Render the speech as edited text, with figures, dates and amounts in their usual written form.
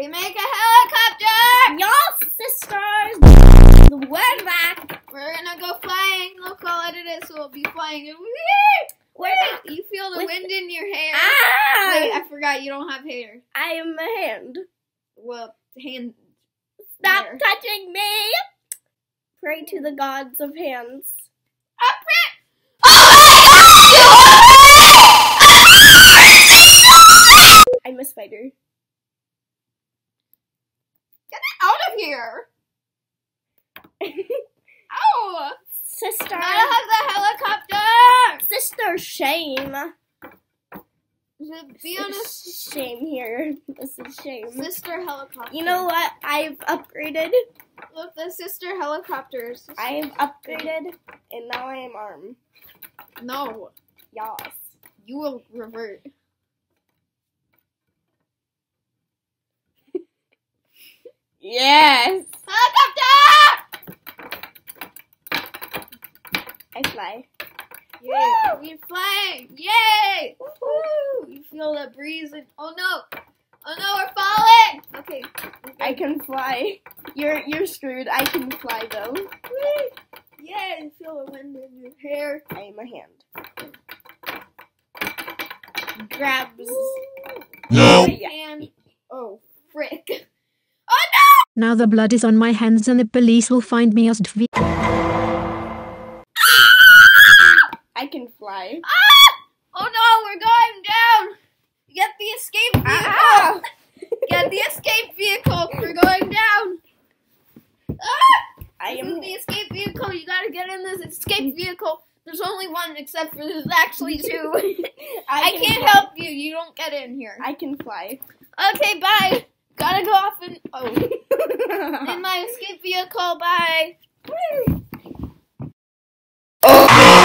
make a helicopter! Y'all sisters! We're back! We're gonna go flying. Look how light it is, so we'll be flying. We're back! You feel the wind in your hair. Ah! Wait, I forgot you don't have hair. I am a hand. Well, hand. Stop hair. touching me! Pray to the gods of hands. I'm a spider. Get it out of here! Ow! Sister! Gotta have the helicopter! Sister, shame. Be honest. Shame here. This is shame. Sister helicopter. You know what? I've upgraded. Look, the sister helicopters. I've upgraded, and now I am armed. No. Yas. You will revert. Yes! Helicopter! I fly. Yay! We're flying! Yay! Woo! You feel the breeze and oh no! Oh no, we're falling! Okay. I can fly. You're screwed. I can fly though. Whee! Yay! You feel the wind in your hair. I am a hand. Grabs. No. Hand. Oh, frick. Now the blood is on my hands and the police will find me as dv. I can fly. Ah! Oh no, we're going down! Get the escape vehicle! Ah! Get the escape vehicle! We're going down! Ah! I This am is the escape vehicle. You gotta get in this escape vehicle. There's only one, except for there's actually two. I can't fly. help you. You don't get in here. I can fly. Okay, bye. Gotta go off and in my escape vehicle. Bye.